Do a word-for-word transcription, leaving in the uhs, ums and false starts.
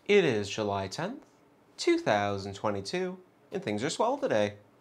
It is July tenth, two thousand twenty-two, and things are swell today.